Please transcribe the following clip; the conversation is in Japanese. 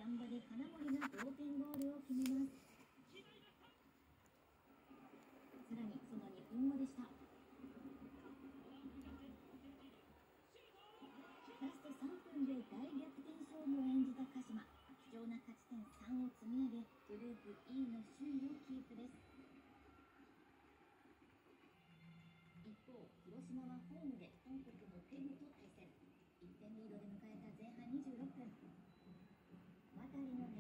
土壇場で金森が同点ゴールを決めます。さらにその2分後でした。ラスト3分で大逆転勝利を演じた鹿島、貴重な勝ち点3を積み上げ、グループ E の首位をキープです。一方、広島はホームで韓国のテグと対戦。1点リードで迎えた前半26分、渡の